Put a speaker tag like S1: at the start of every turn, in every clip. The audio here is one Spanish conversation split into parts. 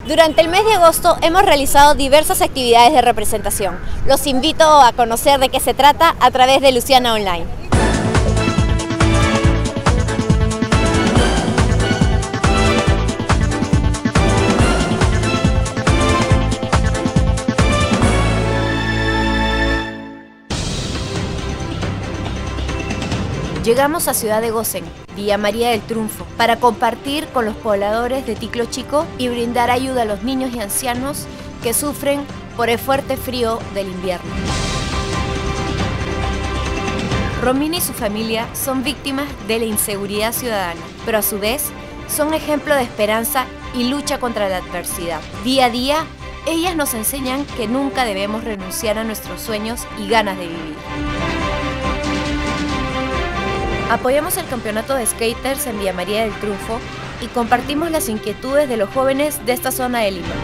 S1: Durante el mes de agosto hemos realizado diversas actividades de representación. Los invito a conocer de qué se trata a través de Luciana Online. Llegamos a Ciudad de Gosen, Villa María del Triunfo, para compartir con los pobladores de Ticlo Chico y brindar ayuda a los niños y ancianos que sufren por el fuerte frío del invierno. Romina y su familia son víctimas de la inseguridad ciudadana, pero a su vez son ejemplo de esperanza y lucha contra la adversidad. Día a día, ellas nos enseñan que nunca debemos renunciar a nuestros sueños y ganas de vivir. Apoyamos el campeonato de skaters en Villa María del Triunfo y compartimos las inquietudes de los jóvenes de esta zona de Lima.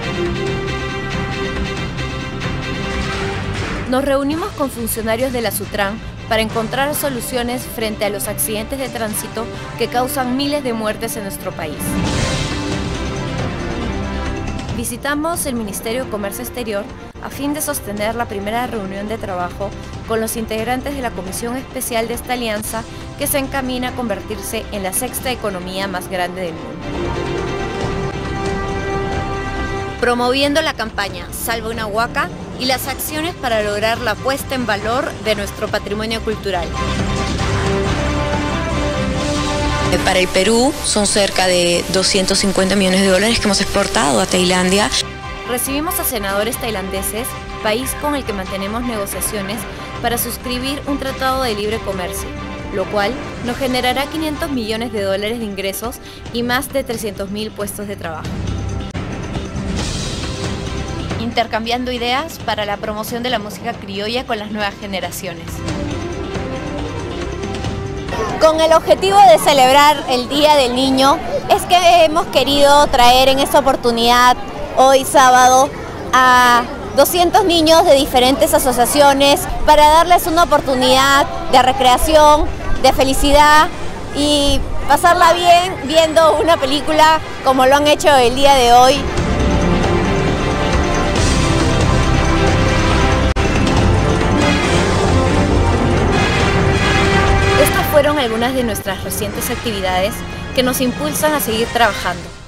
S1: Nos reunimos con funcionarios de la Sutran para encontrar soluciones frente a los accidentes de tránsito que causan miles de muertes en nuestro país. Visitamos el Ministerio de Comercio Exterior a fin de sostener la primera reunión de trabajo con los integrantes de la Comisión Especial de esta alianza que se encamina a convertirse en la sexta economía más grande del mundo. Promoviendo la campaña Salva una Huaca y las acciones para lograr la puesta en valor de nuestro patrimonio cultural.
S2: Para el Perú son cerca de 250 millones de dólares que hemos exportado a Tailandia.
S1: Recibimos a senadores tailandeses, país con el que mantenemos negociaciones para suscribir un tratado de libre comercio, lo cual nos generará 500 millones de dólares de ingresos y más de 300.000 puestos de trabajo. Intercambiando ideas para la promoción de la música criolla con las nuevas generaciones. Con el objetivo de celebrar el Día del Niño, es que hemos querido traer en esta oportunidad, hoy sábado, a 200 niños de diferentes asociaciones para darles una oportunidad de recreación, de felicidad y pasarla bien viendo una película como lo han hecho el día de hoy. Estas fueron algunas de nuestras recientes actividades que nos impulsan a seguir trabajando.